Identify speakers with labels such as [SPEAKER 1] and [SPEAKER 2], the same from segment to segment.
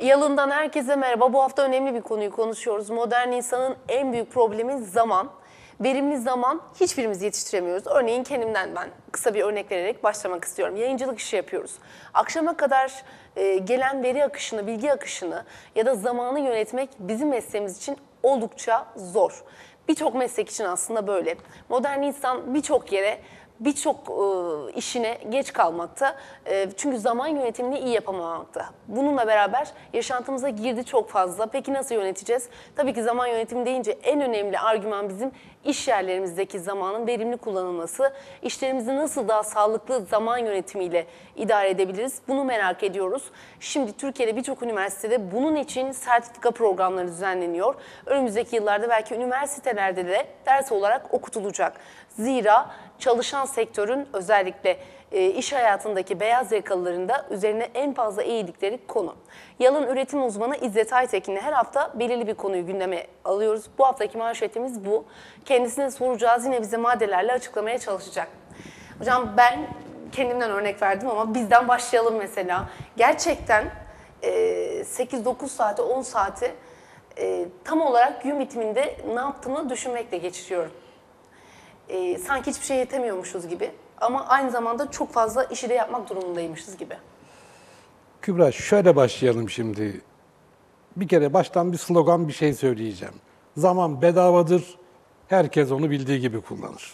[SPEAKER 1] Yalından herkese merhaba. Bu hafta önemli bir konuyu konuşuyoruz. Modern insanın en büyük problemi zaman. Verimli zaman hiçbirimiz yetiştiremiyoruz. Örneğin kendimden ben kısa bir örnek vererek başlamak istiyorum. Yayıncılık işi yapıyoruz. Akşama kadar gelen veri akışını, bilgi akışını ya da zamanı yönetmek bizim mesleğimiz için oldukça zor. Birçok meslek için aslında böyle. Modern insan birçok yere, birçok işine geç kalmakta. Çünkü zaman yönetimini iyi yapamamakta. Bununla beraber yaşantımıza girdi çok fazla. Peki nasıl yöneteceğiz? Tabii ki zaman yönetimi deyince en önemli argüman bizim iş yerlerimizdeki zamanın verimli kullanılması. İşlerimizi nasıl daha sağlıklı zaman yönetimiyle idare edebiliriz? Bunu merak ediyoruz. Şimdi Türkiye'de birçok üniversitede bunun için sertifika programları düzenleniyor. Önümüzdeki yıllarda belki üniversitelerde de ders olarak okutulacak. Zira çalışan sektörün özellikle iş hayatındaki beyaz yakalıların da üzerine en fazla eğildikleri konu. Yalın üretim uzmanı İzzet Aytekin'le her hafta belirli bir konuyu gündeme alıyoruz. Bu haftaki manşetimiz bu. Kendisine soracağız, yine bize maddelerle açıklamaya çalışacak. Hocam ben kendimden örnek verdim ama bizden başlayalım mesela. Gerçekten 8-9 saati, 10 saati tam olarak gün bitiminde ne yaptığımı düşünmekle geçiriyorum. Sanki hiçbir şey yetemiyormuşuz gibi ama aynı zamanda çok fazla işi de yapmak durumundaymışız gibi.
[SPEAKER 2] Kübra, şöyle başlayalım şimdi. Bir kere baştan bir slogan bir şey söyleyeceğim. Zaman bedavadır, herkes onu bildiği gibi kullanır.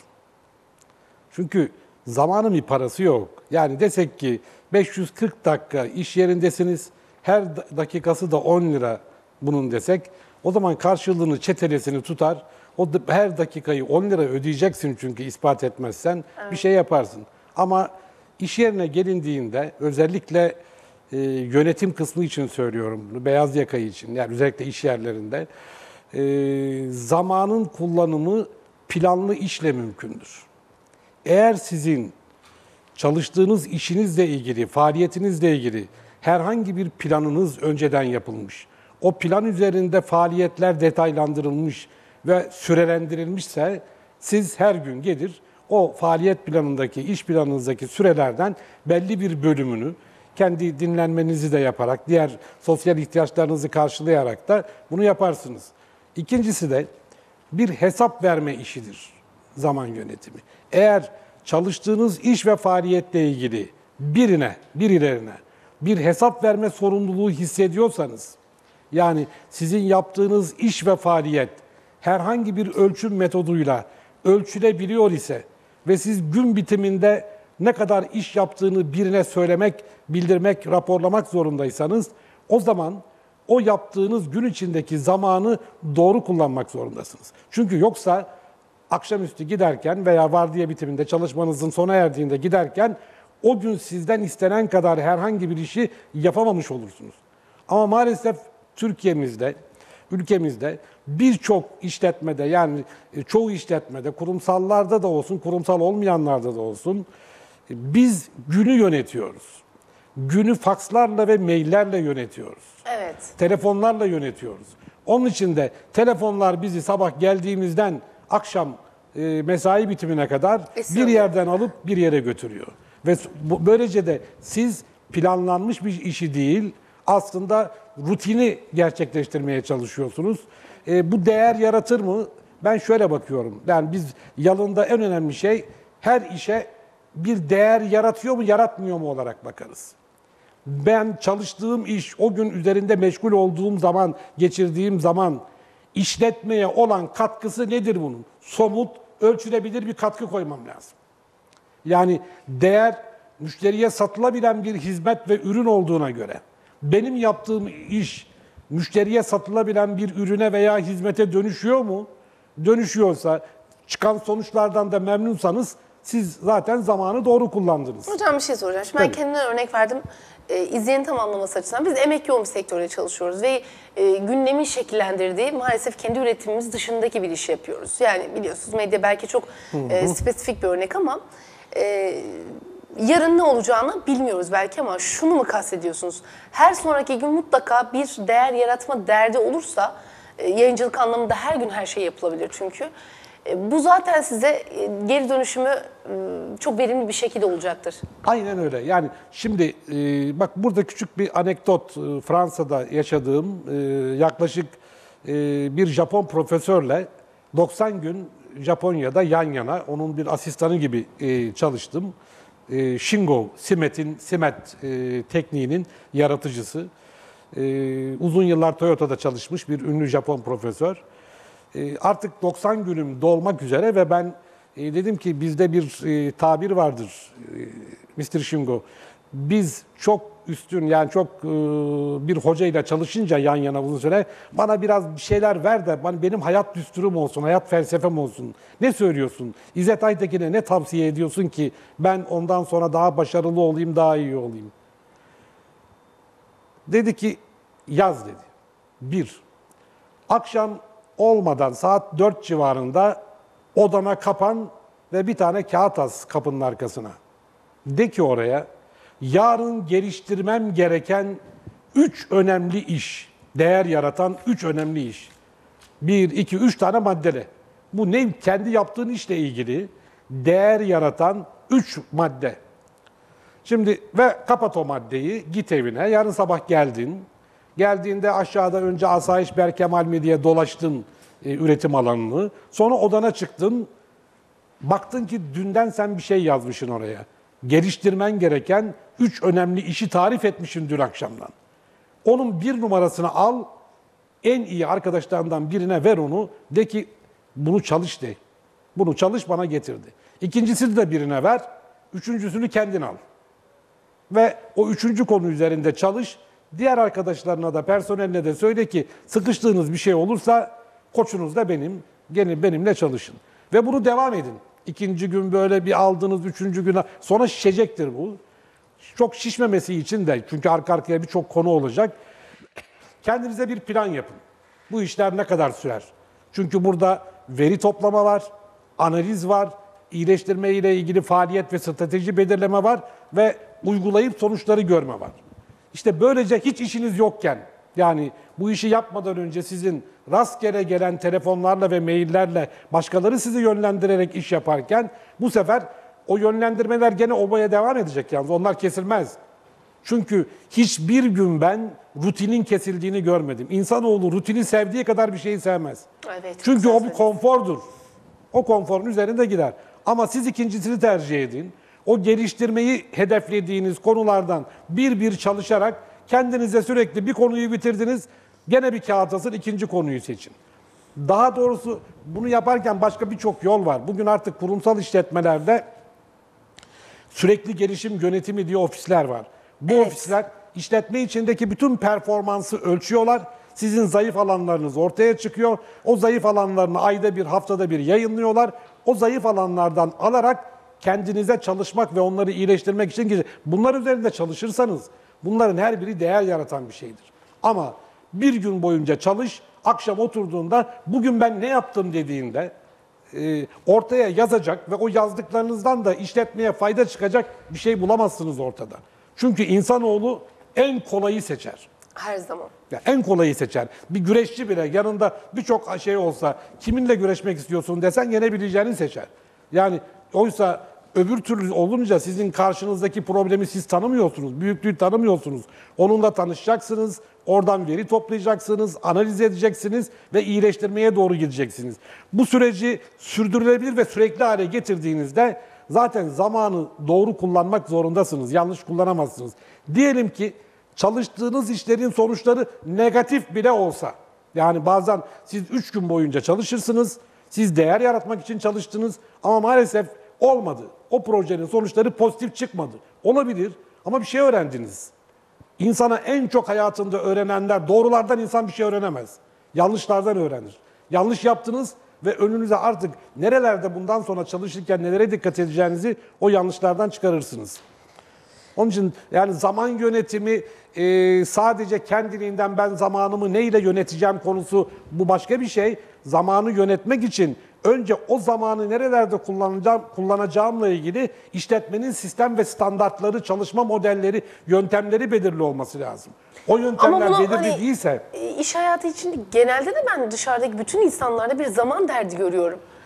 [SPEAKER 2] Çünkü zamanın bir parası yok. Yani desek ki 540 dakika iş yerindesiniz, her dakikası da 10 lira bunun desek, o zaman karşılığını çetelesini tutar. Her dakikayı 10 lira ödeyeceksin çünkü ispat etmezsen bir şey yaparsın. Ama iş yerine gelindiğinde özellikle yönetim kısmı için söylüyorum bunu, beyaz yaka için, yani özellikle iş yerlerinde zamanın kullanımı planlı işle mümkündür. Eğer sizin çalıştığınız işinizle ilgili, faaliyetinizle ilgili herhangi bir planınız önceden yapılmış, o plan üzerinde faaliyetler detaylandırılmış ve sürelendirilmişse siz her gün gelir o faaliyet planındaki, iş planınızdaki sürelerden belli bir bölümünü kendi dinlenmenizi de yaparak, diğer sosyal ihtiyaçlarınızı karşılayarak da bunu yaparsınız. İkincisi de bir hesap verme işidir zaman yönetimi. Eğer çalıştığınız iş ve faaliyetle ilgili birilerine bir hesap verme sorumluluğu hissediyorsanız, yani sizin yaptığınız iş ve faaliyet herhangi bir ölçüm metoduyla ölçülebiliyor ise ve siz gün bitiminde ne kadar iş yaptığını birine söylemek, bildirmek, raporlamak zorundaysanız o zaman o yaptığınız gün içindeki zamanı doğru kullanmak zorundasınız. Çünkü yoksa akşamüstü giderken veya vardiya bitiminde çalışmanızın sona erdiğinde giderken o gün sizden istenen kadar herhangi bir işi yapamamış olursunuz. Ama maalesef Türkiye'mizde, ülkemizde birçok işletmede, yani çoğu işletmede, kurumsallarda da olsun, kurumsal olmayanlarda da olsun, biz günü yönetiyoruz. Günü fakslarla ve maillerle yönetiyoruz.
[SPEAKER 1] Evet.
[SPEAKER 2] Telefonlarla yönetiyoruz. Onun için de telefonlar bizi sabah geldiğimizden akşam mesai bitimine kadar bir yerden alıp bir yere götürüyor. Ve böylece de siz planlanmış bir işi değil, aslında rutini gerçekleştirmeye çalışıyorsunuz. Bu değer yaratır mı? Ben şöyle bakıyorum. Yani biz Yalın'da en önemli şey her işe bir değer yaratıyor mu, yaratmıyor mu olarak bakarız. Ben çalıştığım iş, o gün üzerinde meşgul olduğum zaman, geçirdiğim zaman işletmeye olan katkısı nedir bunun? Somut, ölçülebilir bir katkı koymam lazım. Yani değer, müşteriye satılabilen bir hizmet ve ürün olduğuna göre benim yaptığım iş müşteriye satılabilen bir ürüne veya hizmete dönüşüyor mu? Dönüşüyorsa, çıkan sonuçlardan da memnunsanız siz zaten zamanı doğru kullandınız.
[SPEAKER 1] Hocam bir şey soracağım. Şimdi ben kendimden örnek verdim. İzleyenin tamamlaması açısından biz emek yoğun bir sektörde çalışıyoruz ve gündemin şekillendirdiği maalesef kendi üretimimiz dışındaki bir iş yapıyoruz. Yani biliyorsunuz medya belki çok spesifik bir örnek ama yarın ne olacağını bilmiyoruz belki ama şunu mu kastediyorsunuz? Her sonraki gün mutlaka bir değer yaratma derdi olursa yayıncılık anlamında her gün her şey yapılabilir çünkü. Bu zaten size geri dönüşümü çok verimli bir şekilde olacaktır.
[SPEAKER 2] Aynen öyle. Yani şimdi bak burada küçük bir anekdot. Fransa'da yaşadığım yaklaşık bir Japon profesörle 90 gün Japonya'da yan yana onun bir asistanı gibi çalıştım. Shingo, Simet tekniğinin yaratıcısı. Uzun yıllar Toyota'da çalışmış bir ünlü Japon profesör. Artık 90 günüm dolmak üzere ve ben dedim ki bizde bir tabir vardır Mr. Shingo. Biz çok üstün yani çok bir hocayla çalışınca yan yana uzun süre bana biraz bir şeyler ver de benim hayat düsturum olsun, hayat felsefem olsun. Ne söylüyorsun? İzzet Aytekin'e ne tavsiye ediyorsun ki ben ondan sonra daha başarılı olayım, daha iyi olayım? Dedi ki yaz dedi. Bir, akşam olmadan saat 4 civarında odana kapan ve bir tane kağıt as kapının arkasına. De ki oraya, yarın geliştirmem gereken 3 önemli iş, değer yaratan 3 önemli iş. 1, 2, 3 tane maddele. Bu ne? Kendi yaptığın işle ilgili değer yaratan 3 madde. Şimdi ve kapat o maddeyi, git evine, yarın sabah geldin. Geldiğinde aşağıda önce Asayiş Berkemal mi diye dolaştın üretim alanını. Sonra odana çıktın. Baktın ki dünden sen bir şey yazmışsın oraya. Geliştirmen gereken 3 önemli işi tarif etmişsin dün akşamdan. Onun 1 numarasını al, en iyi arkadaşlarından birine ver onu. De ki bunu çalış de. Bunu çalış bana getirdi. İkincisini de birine ver. Üçüncüsünü kendin al. Ve o 3. konu üzerinde çalış. Diğer arkadaşlarına da personeline de söyle ki sıkıştığınız bir şey olursa koçunuz da benim. Gelin benimle çalışın. Ve bunu devam edin. 2. gün böyle bir aldınız, 3. güne sonra şişecektir bu. Çok şişmemesi için de çünkü arka arkaya birçok konu olacak. Kendinize bir plan yapın. Bu işler ne kadar sürer? Çünkü burada veri toplama var, analiz var, iyileştirme ile ilgili faaliyet ve strateji belirleme var ve uygulayıp sonuçları görme var. İşte böylece hiç işiniz yokken, yani bu işi yapmadan önce sizin rastgele gelen telefonlarla ve maillerle başkaları sizi yönlendirerek iş yaparken bu sefer o yönlendirmeler gene obaya devam edecek yalnız. Onlar kesilmez. Çünkü hiçbir gün ben rutinin kesildiğini görmedim. İnsanoğlu rutini sevdiği kadar bir şeyi sevmez.
[SPEAKER 1] Evet,
[SPEAKER 2] çünkü o bir konfordur. O konforun üzerinde gider. Ama siz ikincisini tercih edin. O geliştirmeyi hedeflediğiniz konulardan bir çalışarak kendinize sürekli bir konuyu bitirdiniz. Gene bir kağıt asın, 2. konuyu seçin. Daha doğrusu bunu yaparken başka birçok yol var. Bugün artık kurumsal işletmelerde sürekli gelişim yönetimi diye ofisler var. Bu ofisler işletme içindeki bütün performansı ölçüyorlar. Sizin zayıf alanlarınız ortaya çıkıyor. O zayıf alanlarını ayda bir, haftada bir yayınlıyorlar. O zayıf alanlardan alarak kendinize çalışmak ve onları iyileştirmek için bunlar üzerinde çalışırsanız bunların her biri değer yaratan bir şeydir. Ama bir gün boyunca çalış, akşam oturduğunda bugün ben ne yaptım dediğinde ortaya yazacak ve o yazdıklarınızdan da işletmeye fayda çıkacak bir şey bulamazsınız ortada. Çünkü insanoğlu en kolayı seçer.
[SPEAKER 1] Her zaman.
[SPEAKER 2] Ya en kolayı seçer. Bir güreşçi bile yanında birçok şey olsa kiminle güreşmek istiyorsun desen yenebileceğini seçer. Yani oysa öbür türlü olunca sizin karşınızdaki problemi siz tanımıyorsunuz, büyüklüğü tanımıyorsunuz. Onunla tanışacaksınız, oradan veri toplayacaksınız, analiz edeceksiniz ve iyileştirmeye doğru gideceksiniz. Bu süreci sürdürülebilir ve sürekli hale getirdiğinizde zaten zamanı doğru kullanmak zorundasınız, yanlış kullanamazsınız. Diyelim ki çalıştığınız işlerin sonuçları negatif bile olsa, yani bazen siz 3 gün boyunca çalışırsınız, siz değer yaratmak için çalıştınız ama maalesef olmadı. O projenin sonuçları pozitif çıkmadı. Olabilir ama bir şey öğrendiniz. İnsana en çok hayatında öğrenenler, doğrulardan insan bir şey öğrenemez. Yanlışlardan öğrenir. Yanlış yaptınız ve önünüze artık nerelerde bundan sonra çalışırken nelere dikkat edeceğinizi o yanlışlardan çıkarırsınız. Onun için yani zaman yönetimi sadece kendiliğinden ben zamanımı neyle yöneteceğim konusu bu başka bir şey. Zamanı yönetmek için önce o zamanı nerelerde kullanacağımla ilgili işletmenin sistem ve standartları, çalışma modelleri, yöntemleri belirli olması lazım. O yöntemler belirli değilse...
[SPEAKER 1] İş hayatı için genelde de ben dışarıdaki bütün insanlarda bir zaman derdi görüyorum.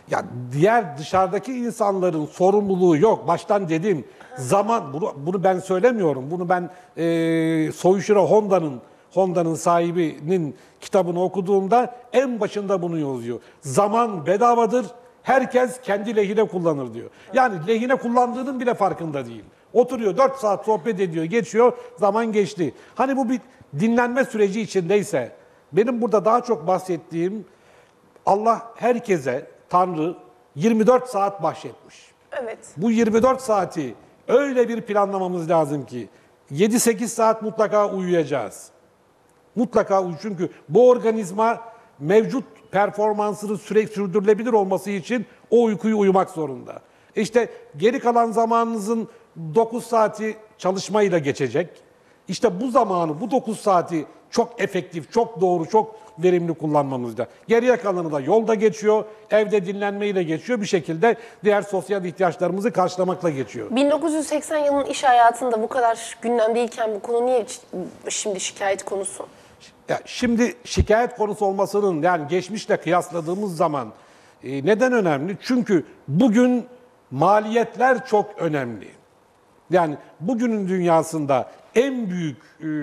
[SPEAKER 2] Ya diğer dışarıdaki insanların sorumluluğu yok. Baştan dedim. Zaman, bunu ben söylemiyorum. Bunu ben Soichiro Honda'nın sahibinin kitabını okuduğumda en başında bunu yazıyor. Zaman bedavadır. Herkes kendi lehine kullanır diyor. Yani lehine kullandığının bile farkında değil. Oturuyor 4 saat sohbet ediyor, geçiyor, zaman geçti. Hani bu bir dinlenme süreci içindeyse, benim burada daha çok bahsettiğim, Allah herkese, Tanrı 24 saat bahşetmiş.
[SPEAKER 1] Evet.
[SPEAKER 2] Bu 24 saati öyle bir planlamamız lazım ki 7-8 saat mutlaka uyuyacağız. Mutlaka çünkü bu organizma mevcut performansını sürekli sürdürülebilir olması için o uykuyu uyumak zorunda. İşte geri kalan zamanınızın 9 saati çalışmayla geçecek. İşte bu zamanı, bu 9 saati çok efektif, çok doğru, çok verimli kullanmamızda. Geriye kalanı da yolda geçiyor, evde dinlenmeyle geçiyor. Bir şekilde diğer sosyal ihtiyaçlarımızı karşılamakla geçiyor.
[SPEAKER 1] 1980 yılının iş hayatında bu kadar gündemdeyken bu konu niye şimdi şikayet konusu?
[SPEAKER 2] Ya şimdi şikayet konusu olmasının, yani geçmişle kıyasladığımız zaman neden önemli? Çünkü bugün maliyetler çok önemli. Yani bugünün dünyasında en büyük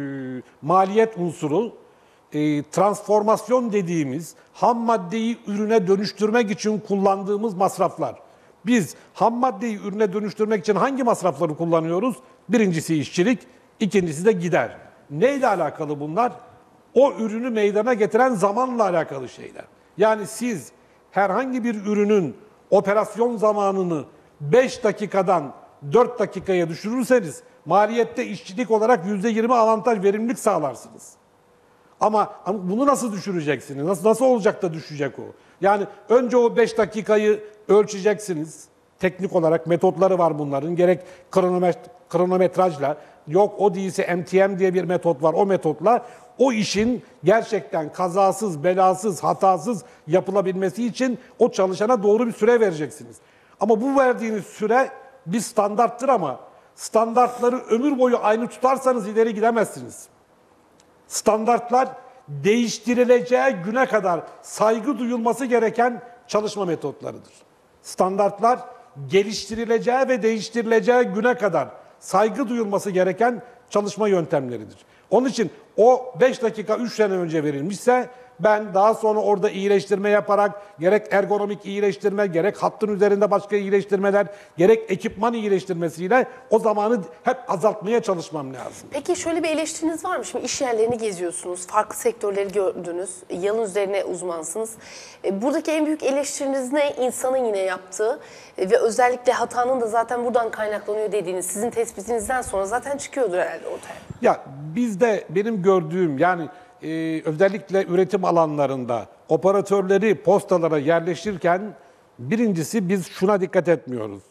[SPEAKER 2] maliyet unsuru transformasyon dediğimiz ham maddeyi ürüne dönüştürmek için kullandığımız masraflar. Biz ham maddeyi ürüne dönüştürmek için hangi masrafları kullanıyoruz? Birincisi işçilik, ikincisi de gider. Neyle alakalı bunlar? O ürünü meydana getiren zamanla alakalı şeyler. Yani siz herhangi bir ürünün operasyon zamanını 5 dakikadan 4 dakikaya düşürürseniz maliyette işçilik olarak %20 avantaj, verimlilik sağlarsınız. Ama bunu nasıl düşüreceksiniz? Nasıl olacak da düşecek o? Yani önce o 5 dakikayı ölçeceksiniz. Teknik olarak metotları var bunların. Gerek kronometrajla, yok o değilse MTM diye bir metot var. O metotla o işin gerçekten kazasız, belasız, hatasız yapılabilmesi için o çalışana doğru bir süre vereceksiniz. Ama bu verdiğiniz süre bir standarttır, ama standartları ömür boyu aynı tutarsanız ileri gidemezsiniz. Standartlar değiştirileceği güne kadar saygı duyulması gereken çalışma metotlarıdır. Standartlar geliştirileceği ve değiştirileceği güne kadar saygı duyulması gereken çalışma yöntemleridir. Onun için o 5 dakika 3 sene önce verilmişse, ben daha sonra orada iyileştirme yaparak, gerek ergonomik iyileştirme, gerek hattın üzerinde başka iyileştirmeler, gerek ekipman iyileştirmesiyle o zamanı hep azaltmaya çalışmam lazım.
[SPEAKER 1] Peki şöyle bir eleştiriniz var mı? Şimdi iş yerlerini geziyorsunuz, farklı sektörleri gördünüz, yalın üzerine uzmansınız. Buradaki en büyük eleştiriniz ne? İnsanın yine yaptığı ve özellikle hatanın da zaten buradan kaynaklanıyor dediğiniz, sizin tespitinizden sonra zaten çıkıyordur herhalde ortaya.
[SPEAKER 2] Ya bizde benim gördüğüm, yani özellikle üretim alanlarında operatörleri postalara yerleştirirken birincisi biz şuna dikkat etmiyoruz.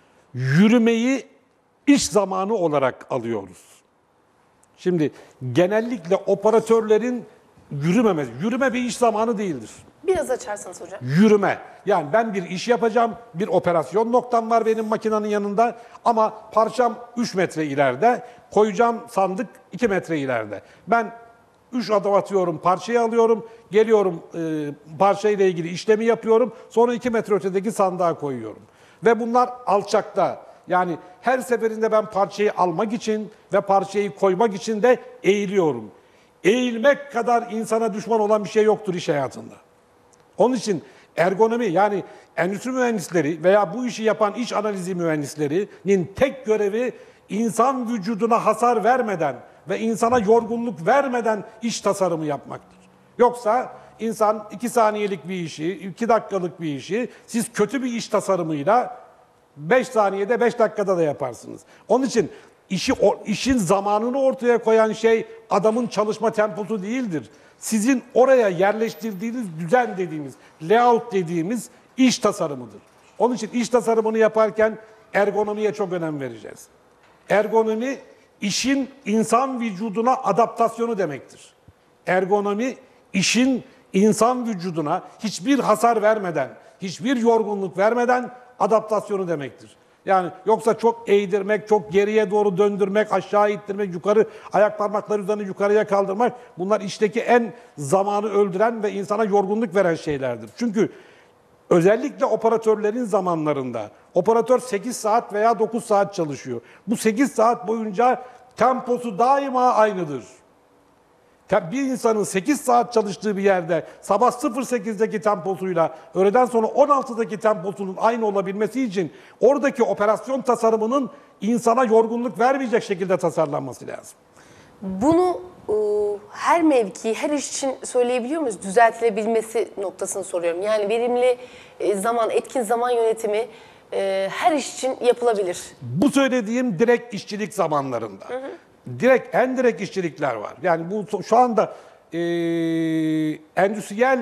[SPEAKER 2] Yürümeyi iş zamanı olarak alıyoruz. Şimdi genellikle operatörlerin yürüme bir iş zamanı değildir.
[SPEAKER 1] Biraz açarsanız hocam.
[SPEAKER 2] Yürüme. Yani ben bir iş yapacağım, bir operasyon noktam var benim makinenin yanında, ama parçam 3 metre ileride, koyacağım sandık 2 metre ileride. Ben 3 adım atıyorum, parçayı alıyorum, geliyorum parçayla ilgili işlemi yapıyorum, sonra 2 metre ötedeki sandığa koyuyorum. Ve bunlar alçakta. Yani her seferinde ben parçayı almak için ve parçayı koymak için de eğiliyorum. Eğilmek kadar insana düşman olan bir şey yoktur iş hayatında. Onun için ergonomi, yani endüstri mühendisleri veya bu işi yapan iş analizi mühendislerinin tek görevi insan vücuduna hasar vermeden ve insana yorgunluk vermeden iş tasarımı yapmaktır. Yoksa insan 2 saniyelik bir işi, 2 dakikalık bir işi siz kötü bir iş tasarımıyla 5 saniyede 5 dakikada da yaparsınız. Onun için işin zamanını ortaya koyan şey adamın çalışma temposu değildir. Sizin oraya yerleştirdiğiniz düzen dediğimiz, layout dediğimiz iş tasarımıdır. Onun için iş tasarımını yaparken ergonomiye çok önem vereceğiz. Ergonomi, işin insan vücuduna adaptasyonu demektir. Ergonomi, işin insan vücuduna hiçbir hasar vermeden, hiçbir yorgunluk vermeden adaptasyonu demektir. Yani yoksa çok eğdirmek, çok geriye doğru döndürmek, aşağı ittirmek, yukarı ayak parmakları üzerine yukarıya kaldırmak, bunlar işteki en zamanı öldüren ve insana yorgunluk veren şeylerdir. Çünkü Özellikle operatörlerin zamanlarında. Operatör 8 saat veya 9 saat çalışıyor. Bu 8 saat boyunca temposu daima aynıdır. Bir insanın 8 saat çalıştığı bir yerde sabah 08'deki temposuyla öğleden sonra 16'daki temposunun aynı olabilmesi için oradaki operasyon tasarımının insana yorgunluk vermeyecek şekilde tasarlanması lazım.
[SPEAKER 1] Bunu her mevki, her iş için söyleyebiliyor muyuz? Düzeltilebilmesi noktasını soruyorum. Yani verimli zaman, etkin zaman yönetimi her iş için yapılabilir.
[SPEAKER 2] Bu söylediğim direkt işçilik zamanlarında. Direkt, en direkt işçilikler var. Yani bu şu anda endüstriyel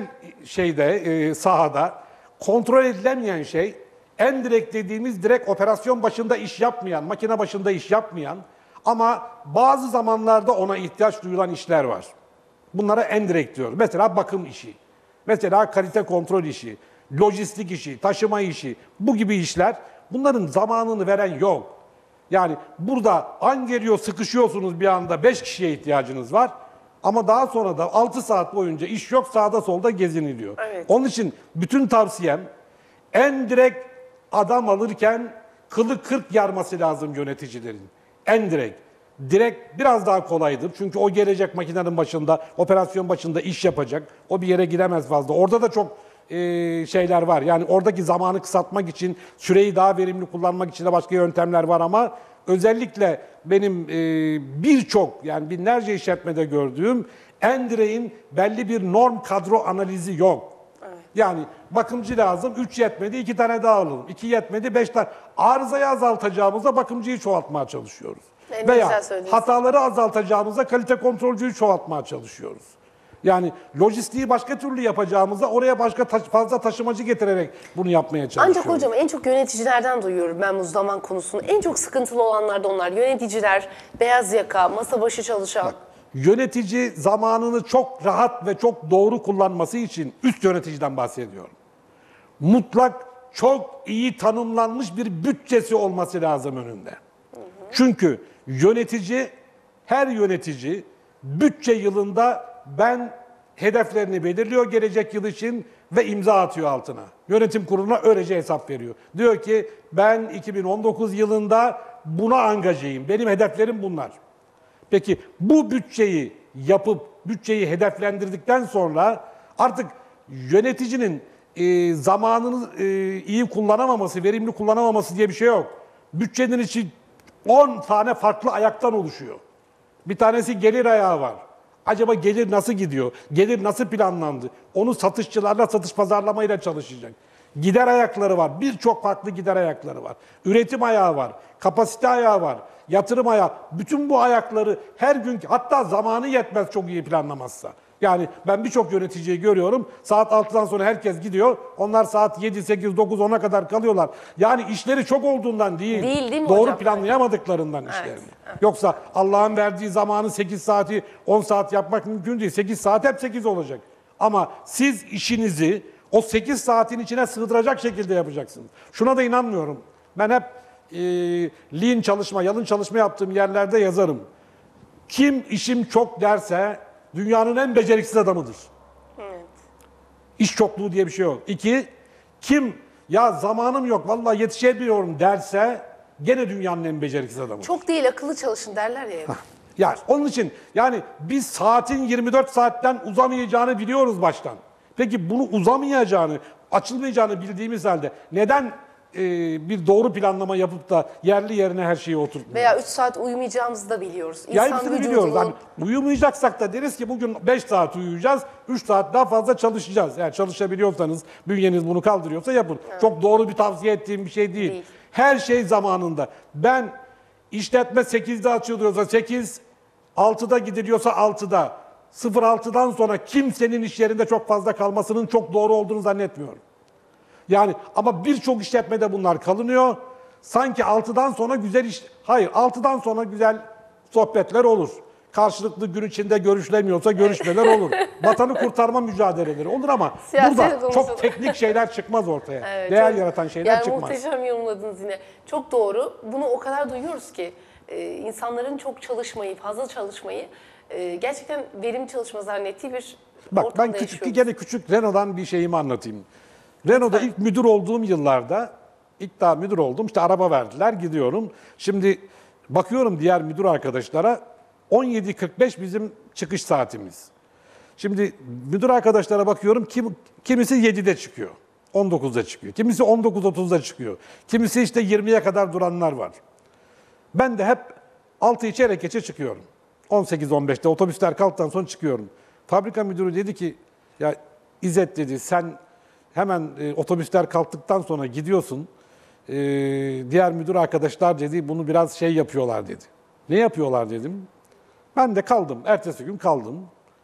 [SPEAKER 2] sahada kontrol edilemeyen şey, en direkt dediğimiz direkt operasyon başında iş yapmayan, makine başında iş yapmayan ama bazı zamanlarda ona ihtiyaç duyulan işler var. Bunlara en direkt diyoruz. Mesela bakım işi, mesela kalite kontrol işi, lojistik işi, taşıma işi, bu gibi işler, bunların zamanını veren yok. Yani burada an geliyor, sıkışıyorsunuz bir anda, 5 kişiye ihtiyacınız var. Ama daha sonra da 6 saat boyunca iş yok, sağda solda geziniliyor.
[SPEAKER 1] Evet.
[SPEAKER 2] Onun için bütün tavsiyem, en direkt adam alırken kılı 40 yarması lazım yöneticilerin. En direkt. Direkt biraz daha kolaydır. Çünkü o gelecek makinenin başında, operasyon başında iş yapacak. O bir yere gidemez fazla. Orada da çok şeyler var. Yani oradaki zamanı kısaltmak için, süreyi daha verimli kullanmak için de başka yöntemler var ama özellikle benim birçok, yani binlerce işletmede gördüğüm en direğin belli bir norm kadro analizi yok. Evet. Yani bakımcı lazım, 3 yetmedi, 2 tane daha alalım. 2 yetmedi, 5 tane. Arızayı azaltacağımızda bakımcıyı çoğaltmaya çalışıyoruz. Veya hataları azaltacağımızda kalite kontrolcüyü çoğaltmaya çalışıyoruz. Yani lojistiği başka türlü yapacağımızda oraya başka fazla taşımacı getirerek bunu yapmaya çalışıyoruz.
[SPEAKER 1] Ancak hocam en çok yöneticilerden duyuyorum ben bu zaman konusunu. En çok sıkıntılı olanlar da onlar. Yöneticiler, beyaz yaka, masa başı çalışan.
[SPEAKER 2] Bak, yönetici zamanını çok rahat ve çok doğru kullanması için üst yöneticiden bahsediyorum. Mutlak çok iyi tanımlanmış bir bütçesi olması lazım önünde. Çünkü her yönetici bütçe yılında hedeflerini belirliyor gelecek yıl için ve imza atıyor altına. Yönetim kuruluna öylece hesap veriyor. Diyor ki ben 2019 yılında buna angajeyim. Benim hedeflerim bunlar. Peki bu bütçeyi yapıp bütçeyi hedeflendirdikten sonra artık yöneticinin zamanını iyi kullanamaması, verimli kullanamaması diye bir şey yok. Bütçenin içi 10 tane farklı ayaktan oluşuyor. Bir tanesi gelir ayağı var. Acaba gelir nasıl gidiyor? Gelir nasıl planlandı? Onu satışçılarla, satış pazarlamayla çalışacak. Gider ayakları var. Birçok farklı gider ayakları var. Üretim ayağı var. Kapasite ayağı var. Yatırım ayağı. Bütün bu ayakları her gün, hatta zamanı yetmez çok iyi planlamazsa. Yani ben birçok yöneticiyi görüyorum. Saat 6'dan sonra herkes gidiyor. Onlar saat 7, 8, 9, 10'a kadar kalıyorlar. Yani işleri çok olduğundan değil.
[SPEAKER 1] Değil mi
[SPEAKER 2] doğru
[SPEAKER 1] hocam?
[SPEAKER 2] planlayamadıklarından işlerini. Evet. Yoksa Allah'ın verdiği zamanı 8 saati 10 saat yapmak mümkün değil. 8 saat hep 8 olacak. Ama siz işinizi o 8 saatin içine sığdıracak şekilde yapacaksınız. Şuna da inanmıyorum. Ben hep lean çalışma, yalın çalışma yaptığım yerlerde yazarım. Kim işim çok derse dünyanın en beceriksiz adamıdır. Evet. İş çokluğu diye bir şey yok. 2, kim ya zamanım yok vallahi yetişemiyorum derse gene dünyanın en beceriksiz adamıdır.
[SPEAKER 1] Çok değil, akıllı çalışın derler ya.
[SPEAKER 2] Yani onun için yani biz saatin 24 saatten uzamayacağını biliyoruz baştan. Peki bunu uzamayacağını, açılmayacağını bildiğimiz halde neden bir doğru planlama yapıp da yerli yerine her şeyi oturtmuyoruz?
[SPEAKER 1] Veya 3 saat uyumayacağımızı da biliyoruz.
[SPEAKER 2] Ya hepsini biliyoruz. Yani uyumayacaksak da deriz ki bugün 5 saat uyuyacağız, 3 saat daha fazla çalışacağız. Yani çalışabiliyorsanız, bünyeniz bunu kaldırıyorsa yapın. Evet. Çok doğru bir tavsiye ettiğim bir şey değil. Her şey zamanında. Ben işletme 8'de açılıyorsa 8, 6'da gidiliyorsa 6'da, 06'dan sonra kimsenin iş yerinde çok fazla kalmasının çok doğru olduğunu zannetmiyorum. Yani ama birçok işletmede bunlar kalınıyor. Sanki 6'dan sonra güzel iş... Hayır, 6'dan sonra güzel sohbetler olur. Karşılıklı gün içinde görüşülemiyorsa görüşmeler olur. Vatanı kurtarma mücadeleleri olur ama burada çok teknik şeyler çıkmaz ortaya. Evet, değer yaratan şeyler çıkmaz.
[SPEAKER 1] Muhteşem yorumladınız yine. Çok doğru. Bunu o kadar duyuyoruz ki insanların çok çalışmayı, fazla çalışmayı gerçekten verimli çalışma zannettiği bir
[SPEAKER 2] Bak
[SPEAKER 1] ortamda
[SPEAKER 2] ben küçük Renault'dan bir şeyimi anlatayım. Renault'da ilk müdür olduğum yıllarda, ilk daha müdür oldum. İşte araba verdiler, gidiyorum. Şimdi bakıyorum diğer müdür arkadaşlara, 17.45 bizim çıkış saatimiz. Şimdi müdür arkadaşlara bakıyorum, kimisi 7'de çıkıyor, 19'da çıkıyor. Kimisi 19.30'da çıkıyor. Kimisi işte 20'ye kadar duranlar var. Ben de hep 6'yı çeyrek geçe çıkıyorum. 18-15'te otobüsler kalktıktan sonra çıkıyorum. Fabrika müdürü dedi ki, ya İzzet dedi, sen hemen otobüsler kalktıktan sonra gidiyorsun. Diğer müdür arkadaşlar dedi, bunu biraz şey yapıyorlar dedi. Ne yapıyorlar dedim. Ben de kaldım. Ertesi gün kaldım.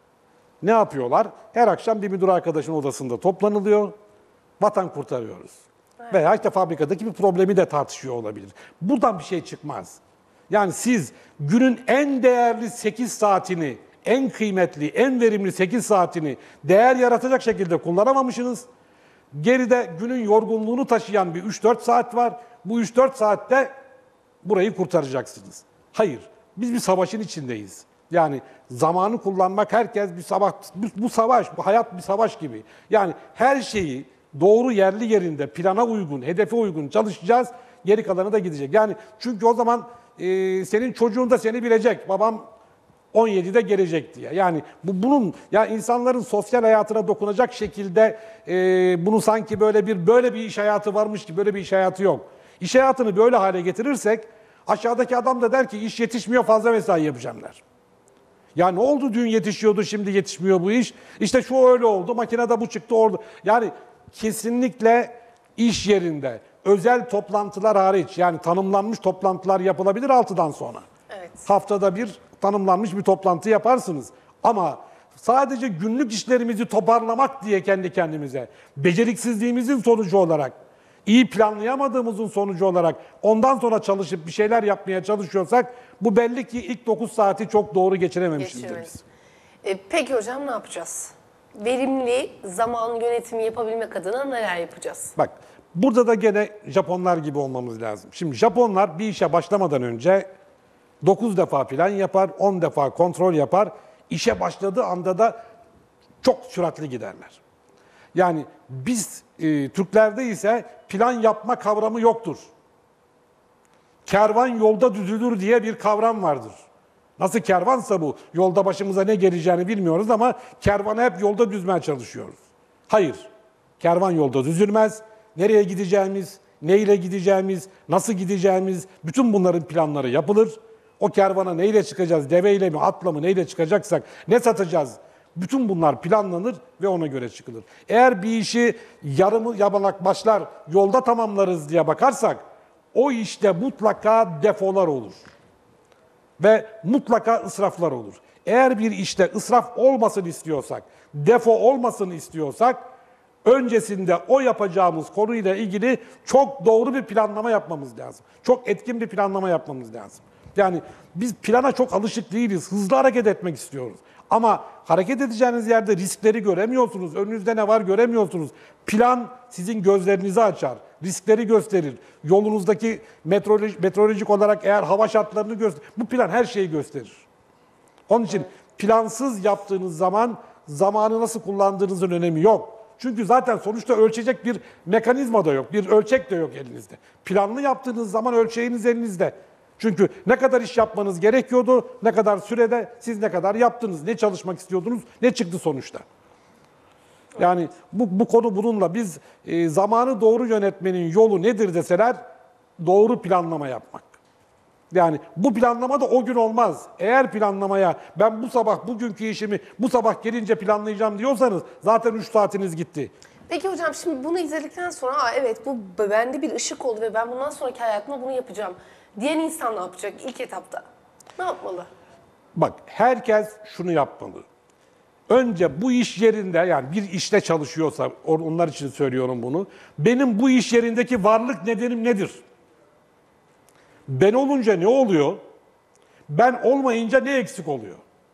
[SPEAKER 2] Ne yapıyorlar? Her akşam bir müdür arkadaşın odasında toplanılıyor. Vatan kurtarıyoruz. Evet. Veya işte fabrikadaki bir problemi de tartışıyor olabilir. Buradan bir şey çıkmaz. Yani siz günün en değerli 8 saatini, en kıymetli, en verimli 8 saatini değer yaratacak şekilde kullanamamışsınız. Geride günün yorgunluğunu taşıyan bir 3-4 saat var. Bu 3-4 saatte burayı kurtaracaksınız. Hayır, biz bir savaşın içindeyiz. Yani zamanı kullanmak, herkes bir savaş, bu savaş, bu hayat bir savaş gibi. Yani her şeyi doğru yerli yerinde, plana uygun, hedefe uygun çalışacağız, geri kalanı da gidecek. Yani çünkü o zaman senin çocuğun da seni bilecek, babam 17'de gelecek diye. Yani bunun ya insanların sosyal hayatına dokunacak şekilde bunu sanki böyle bir iş hayatı varmış ki, böyle bir iş hayatı yok. İş hayatını böyle hale getirirsek aşağıdaki adam da der ki iş yetişmiyor, fazla mesai yapacağım der. Ya ne oldu, dün yetişiyordu, şimdi yetişmiyor bu iş. İşte şu öyle oldu, makinede bu çıktı orada. Yani kesinlikle iş yerinde özel toplantılar hariç, yani tanımlanmış toplantılar yapılabilir 6'dan sonra.
[SPEAKER 1] Evet.
[SPEAKER 2] Haftada bir tanımlanmış bir toplantı yaparsınız. Ama sadece günlük işlerimizi toparlamak diye kendi kendimize, beceriksizliğimizin sonucu olarak, iyi planlayamadığımızın sonucu olarak ondan sonra çalışıp bir şeyler yapmaya çalışıyorsak, bu belli ki ilk 9 saati çok doğru geçirememişizdir biz.
[SPEAKER 1] Peki hocam, ne yapacağız? Verimli zaman yönetimi yapabilmek adına neler yapacağız?
[SPEAKER 2] Bak, burada da gene Japonlar gibi olmamız lazım. Şimdi Japonlar bir işe başlamadan önce 9 defa plan yapar, 10 defa kontrol yapar. İşe başladığı anda da çok süratli giderler. Yani biz Türklerde ise plan yapma kavramı yoktur. Kervan yolda düzülür diye bir kavram vardır. Nasıl kervansa bu, yolda başımıza ne geleceğini bilmiyoruz ama kervanı hep yolda düzmeye çalışıyoruz. Hayır, kervan yolda düzülmez. Nereye gideceğimiz, neyle gideceğimiz, nasıl gideceğimiz, bütün bunların planları yapılır. O kervana neyle çıkacağız, deveyle mi, atla mı, neyle çıkacaksak, ne satacağız, bütün bunlar planlanır ve ona göre çıkılır. Eğer bir işi yarımı yamalak başlar, yolda tamamlarız diye bakarsak, o işte mutlaka defolar olur. Ve mutlaka ısraflar olur. Eğer bir işte ısraf olmasın istiyorsak, defo olmasın istiyorsak, öncesinde o yapacağımız konuyla ilgili çok doğru bir planlama yapmamız lazım. Çok etkin bir planlama yapmamız lazım. Yani biz plana çok alışık değiliz. Hızlı hareket etmek istiyoruz. Ama hareket edeceğiniz yerde riskleri göremiyorsunuz. Önünüzde ne var göremiyorsunuz. Plan sizin gözlerinizi açar. Riskleri gösterir. Yolunuzdaki meteorolojik olarak eğer hava şartlarını gösterir. Bu plan her şeyi gösterir. Onun için plansız yaptığınız zaman zamanı nasıl kullandığınızın önemi yok. Çünkü zaten sonuçta ölçecek bir mekanizma da yok. Bir ölçek de yok elinizde. Planlı yaptığınız zaman ölçeğiniz elinizde. Çünkü ne kadar iş yapmanız gerekiyordu, ne kadar sürede, siz ne kadar yaptınız, ne çalışmak istiyordunuz, ne çıktı sonuçta. Yani bu konu bununla biz zamanı doğru yönetmenin yolu nedir deseler, doğru planlama yapmak. Yani bu planlama da o gün olmaz. Eğer planlamaya ben bu sabah bugünkü işimi bu sabah gelince planlayacağım diyorsanız zaten 3 saatiniz gitti.
[SPEAKER 1] Peki hocam, şimdi bunu izledikten sonra evet bu bende bir ışık oldu ve ben bundan sonraki hayatımda bunu yapacağım diyen insan ne yapacak ilk etapta? Ne yapmalı?
[SPEAKER 2] Bak, herkes şunu yapmalı. Önce bu iş yerinde, yani bir işte çalışıyorsa, onlar için söylüyorum bunu. Benim bu iş yerindeki varlık nedenim nedir? Ben olunca ne oluyor? Ben olmayınca ne eksik oluyor?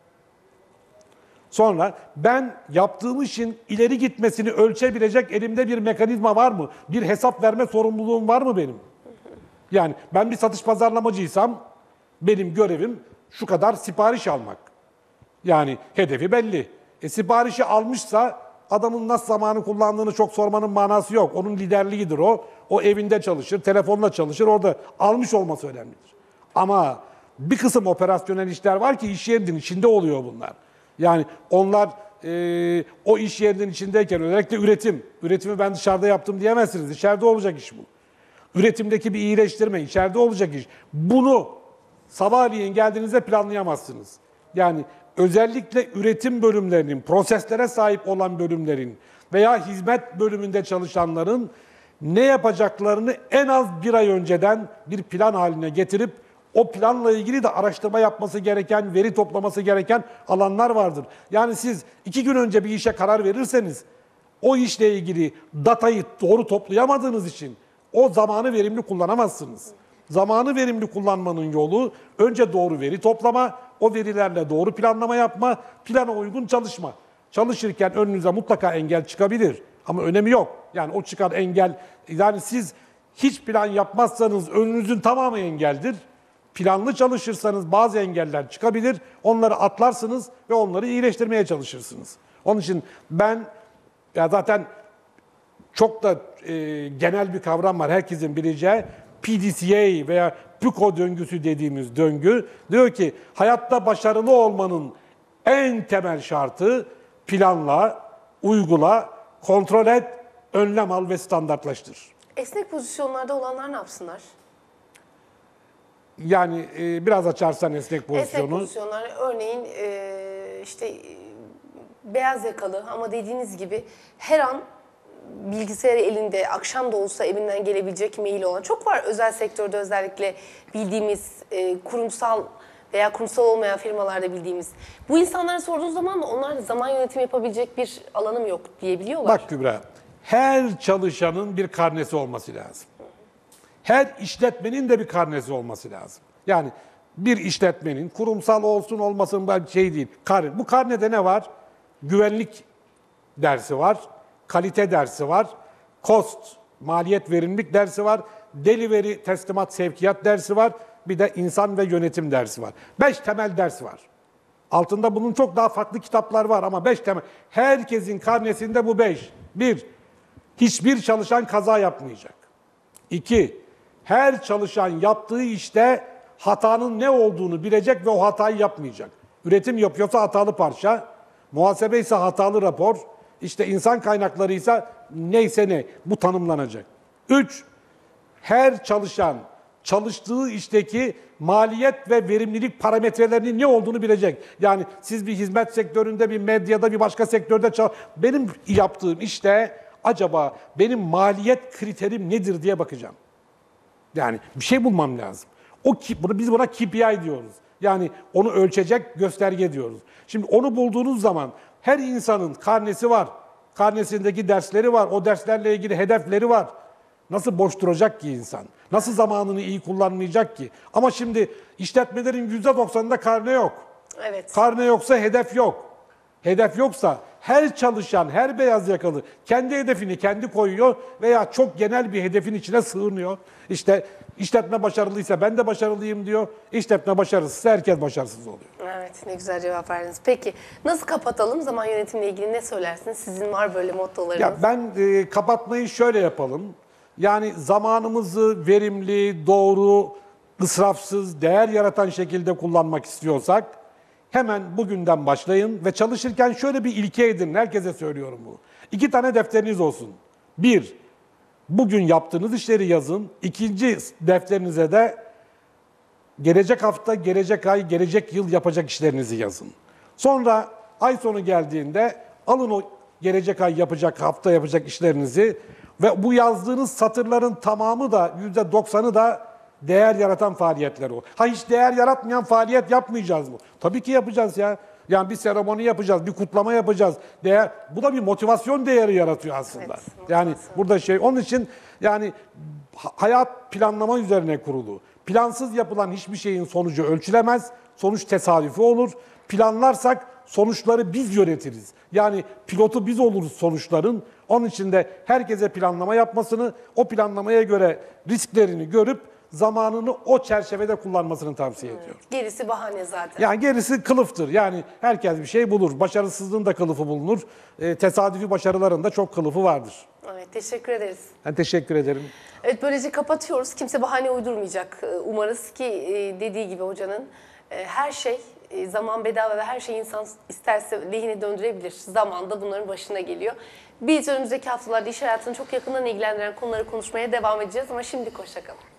[SPEAKER 2] Sonra ben yaptığım işin ileri gitmesini ölçebilecek elimde bir mekanizma var mı? Bir hesap verme sorumluluğum var mı benim? Yani ben bir satış pazarlamacıysam benim görevim şu kadar sipariş almak. Yani hedefi belli. Siparişi almışsa adamın nasıl zamanı kullandığını çok sormanın manası yok. Onun liderliğidir o. O evinde çalışır, telefonla çalışır. Orada almış olması önemlidir. Ama bir kısım operasyonel işler var ki iş yerinin içinde oluyor bunlar. Yani onlar o iş yerinin içindeyken özellikle üretimi ben dışarıda yaptım diyemezsiniz. İçeride olacak iş bu. Üretimdeki bir iyileştirme içeride olacak iş. Bunu sabahleyin geldiğinizde planlayamazsınız. Yani özellikle üretim bölümlerinin, proseslere sahip olan bölümlerin veya hizmet bölümünde çalışanların ne yapacaklarını en az bir ay önceden bir plan haline getirip o planla ilgili de araştırma yapması gereken, veri toplaması gereken alanlar vardır. Yani siz 2 gün önce bir işe karar verirseniz o işle ilgili datayı doğru toplayamadığınız için o zamanı verimli kullanamazsınız. Zamanı verimli kullanmanın yolu önce doğru veri toplama, o verilerle doğru planlama yapma, plana uygun çalışma. Çalışırken önünüze mutlaka engel çıkabilir ama önemi yok. Yani o çıkan engel, yani siz hiç plan yapmazsanız önünüzün tamamı engeldir. Planlı çalışırsanız bazı engeller çıkabilir, onları atlarsınız ve onları iyileştirmeye çalışırsınız. Onun için ben ya zaten çok da genel bir kavram var herkesin bileceği. PDCA veya PICO döngüsü dediğimiz döngü diyor ki hayatta başarılı olmanın en temel şartı planla, uygula, kontrol et, önlem al ve standartlaştır.
[SPEAKER 1] Esnek pozisyonlarda olanlar ne yapsınlar?
[SPEAKER 2] Yani biraz açarsan esnek pozisyonu.
[SPEAKER 1] Esnek pozisyonlar örneğin işte beyaz yakalı ama dediğiniz gibi her an bilgisayarı elinde, akşam da olsa evinden gelebilecek mail olan çok var özel sektörde, özellikle bildiğimiz kurumsal veya kurumsal olmayan firmalarda bildiğimiz. Bu insanlara sorduğunuz zaman da onlar zaman yönetimi yapabilecek bir alanım yok diyebiliyorlar.
[SPEAKER 2] Bak Kübra, her çalışanın bir karnesi olması lazım. Her işletmenin de bir karnesi olması lazım. Yani bir işletmenin kurumsal olsun olmasın bir şey değil. Bu karnede ne var? Güvenlik dersi var, kalite dersi var, cost, maliyet verimlilik dersi var, delivery, teslimat, sevkiyat dersi var, bir de insan ve yönetim dersi var. 5 temel ders var. Altında bunun çok daha farklı kitaplar var ama 5 temel. Herkesin karnesinde bu 5. 1. Hiçbir çalışan kaza yapmayacak. 2. Her çalışan yaptığı işte hatanın ne olduğunu bilecek ve o hatayı yapmayacak. Üretim yapıyorsa hatalı parça, muhasebe ise hatalı rapor, işte insan kaynakları ise neyse ne, bu tanımlanacak. 3. Her çalışan çalıştığı işteki maliyet ve verimlilik parametrelerinin ne olduğunu bilecek. Yani siz bir hizmet sektöründe, bir medyada, bir başka sektörde benim yaptığım işte acaba benim maliyet kriterim nedir diye bakacağım. Yani bir şey bulmam lazım. Biz buna KPI diyoruz. Yani onu ölçecek gösterge diyoruz. Şimdi onu bulduğunuz zaman her insanın karnesi var. Karnesindeki dersleri var. O derslerle ilgili hedefleri var. Nasıl boş duracak ki insan? Nasıl zamanını iyi kullanmayacak ki? Ama şimdi işletmelerin %90'ında karne yok.
[SPEAKER 1] Evet.
[SPEAKER 2] Karne yoksa hedef yok. Hedef yoksa her çalışan, her beyaz yakalı kendi hedefini kendi koyuyor veya çok genel bir hedefin içine sığınıyor. İşte işletme başarılıysa ben de başarılıyım diyor. İşletme başarısızsa herkes başarısız oluyor.
[SPEAKER 1] Evet, ne güzel cevap verdiniz. Peki nasıl kapatalım? Zaman yönetimiyle ilgili ne söylersiniz? Sizin var böyle mottolarınız.
[SPEAKER 2] Ya ben kapatmayı şöyle yapalım. Yani zamanımızı verimli, doğru, ısrafsız, değer yaratan şekilde kullanmak istiyorsak hemen bugünden başlayın ve çalışırken şöyle bir ilke edin. Herkese söylüyorum bu. 2 tane defteriniz olsun. 1, bugün yaptığınız işleri yazın. 2. defterinize de gelecek hafta, gelecek ay, gelecek yıl yapacak işlerinizi yazın. Sonra ay sonu geldiğinde alın o gelecek ay yapacak, hafta yapacak işlerinizi ve bu yazdığınız satırların tamamı da %90'ı da değer yaratan faaliyetler o. Hiç değer yaratmayan faaliyet yapmayacağız mı? Tabii ki yapacağız ya. Yani bir seremoni yapacağız, bir kutlama yapacağız. Bu da bir motivasyon değeri yaratıyor aslında.
[SPEAKER 1] Evet,
[SPEAKER 2] yani burada onun için yani hayat planlama üzerine kurulu. Plansız yapılan hiçbir şeyin sonucu ölçülemez. Sonuç tesadüfi olur. Planlarsak sonuçları biz yönetiriz. Yani pilotu biz oluruz sonuçların. Onun için de herkese planlama yapmasını, o planlamaya göre risklerini görüp zamanını o çerçevede kullanmasını tavsiye ediyorum.
[SPEAKER 1] Gerisi bahane zaten.
[SPEAKER 2] Yani gerisi kılıftır. Yani herkes bir şey bulur. Başarısızlığın da kılıfı bulunur. Tesadüfi başarıların da çok kılıfı vardır.
[SPEAKER 1] Evet, teşekkür ederiz.
[SPEAKER 2] Ben teşekkür ederim.
[SPEAKER 1] Evet, böylece kapatıyoruz. Kimse bahane uydurmayacak. Umarız ki dediği gibi hocanın her şey zaman bedava ve her şeyi insan isterse lehine döndürebilir. Zaman da bunların başına geliyor. Biz önümüzdeki haftalarda iş hayatını çok yakından ilgilendiren konuları konuşmaya devam edeceğiz ama şimdilik hoşça kalın.